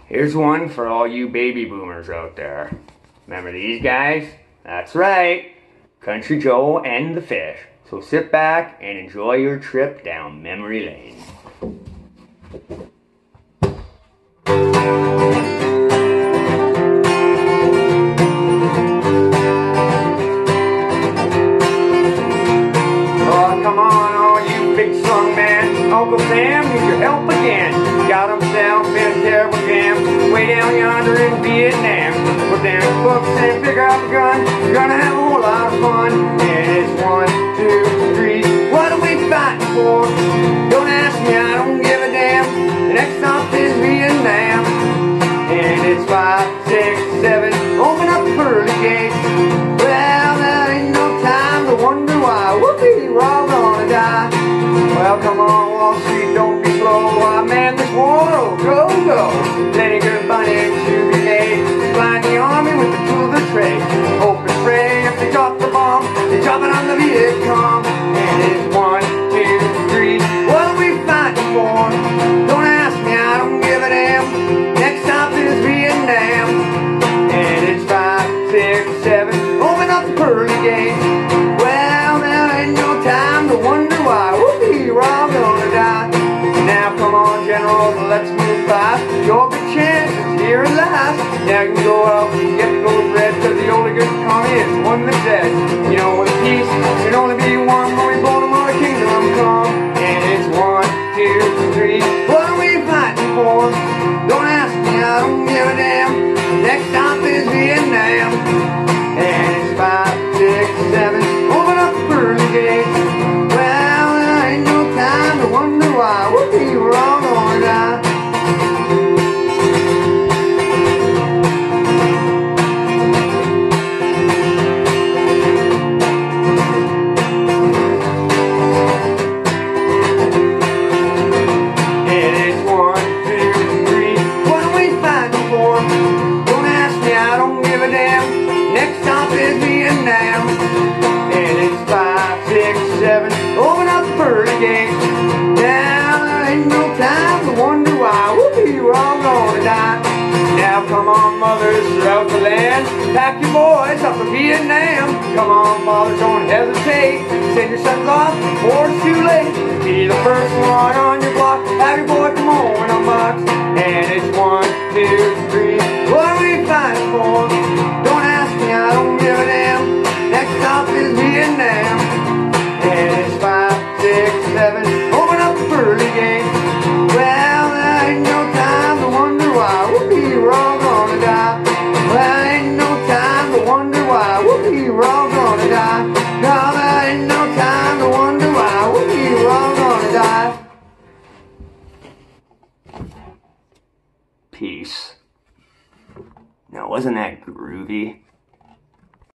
Here's one for all you baby boomers out there. Remember these guys? That's right, Country Joe and the Fish. So sit back and enjoy your trip down memory lane. Uncle Sam needs your help again. Got himself in a terrible jam way down yonder in Vietnam. Put down your books and pick up a gun. You're gonna have a whole lot of fun. And it's 1, 2, 3. What are we fighting for? Don't ask me, I don't give a damn. The next stop is Vietnam. And it's 5, 6, 7. Open up the pearly gates. Well, there ain't no time to wonder why. Whoopee, we're all gonna die. Well, come on, Wall Street, don't be slow. I man, this war will go, go. Plenty good money to be made. Blind the army with the tools of trade. Hope and pray if they drop the bomb, they drop it on the Viet Cong. And it's 1, 2, 3. What are we fighting for? Don't ask me, I don't give a damn. Next stop is Vietnam. And it's 5, 6, 7. Open up the pearly gates. Well, there ain't no time to wonder why. We're all gonna die. Now come on, General, let's move fast. Your big chance is here at last. Now you can go out and get the gold bread, cause the only good economy is one that's dead. You know, with peace, there'd only be one when we blow them all the kingdom come. And it's 1, 2, 3. What are we fighting for? Don't ask me, I don't give a damn. Next stop is Vietnam. And it's 5, 6, 7. Open up the pearly gates. Wonder why we were all gonna die. And it's 1, 2, 3. What are we fighting for? Don't ask me, I don't give a damn. Next stop is Vietnam. And it's 5, 6, 7. Open up the pearly gates. Wonder why we're all gonna die. Now come on, mothers throughout the land, pack your boys up to Vietnam. Come on, fathers, don't hesitate. Send your sons off before it's too late. Be the first one on your block. Have your boy come home in a box. And it's 1, 2, 3. What are we fighting for? Don't ask me, I don't give a damn. Next stop is Vietnam. And it's 5, 6, 7. Open up the pearly gates. Well, there ain't no time to wonder why we're all gonna die. Well, ain't no time to wonder why we're all gonna die. No, there ain't no time to wonder why we're all gonna die. Peace. Now, wasn't that groovy?